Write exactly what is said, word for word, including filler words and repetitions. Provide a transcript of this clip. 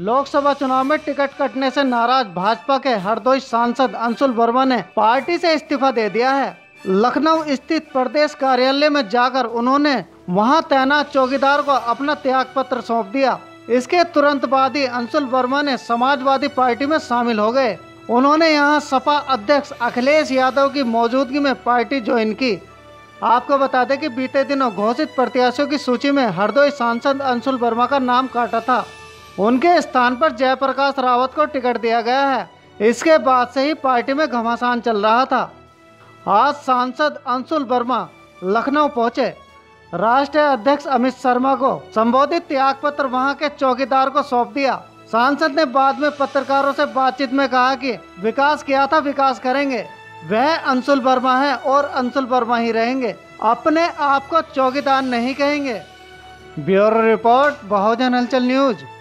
लोकसभा चुनाव में टिकट कटने से नाराज भाजपा के हरदोई सांसद अंशुल वर्मा ने पार्टी से इस्तीफा दे दिया है। लखनऊ स्थित प्रदेश कार्यालय में जाकर उन्होंने वहां तैनात चौकीदार को अपना त्याग पत्र सौंप दिया। इसके तुरंत बाद ही अंशुल वर्मा ने समाजवादी पार्टी में शामिल हो गए। उन्होंने यहां सपा अध्यक्ष अखिलेश यादव की मौजूदगी में पार्टी ज्वाइन की। आपको बता दें कि बीते दिनों घोषित प्रत्याशियों की सूची में हरदोई सांसद अंशुल वर्मा का नाम काटा था। उनके स्थान पर जयप्रकाश रावत को टिकट दिया गया है। इसके बाद से ही पार्टी में घमासान चल रहा था। आज सांसद अंशुल वर्मा लखनऊ पहुंचे। राष्ट्रीय अध्यक्ष अमित शर्मा को संबोधित त्याग पत्र वहां के चौकीदार को सौंप दिया। सांसद ने बाद में पत्रकारों से बातचीत में कहा कि विकास किया था, विकास करेंगे। वह अंशुल वर्मा है और अंशुल वर्मा ही रहेंगे, अपने आप को चौकीदार नहीं कहेंगे। ब्यूरो रिपोर्ट, बहुजन हलचल न्यूज।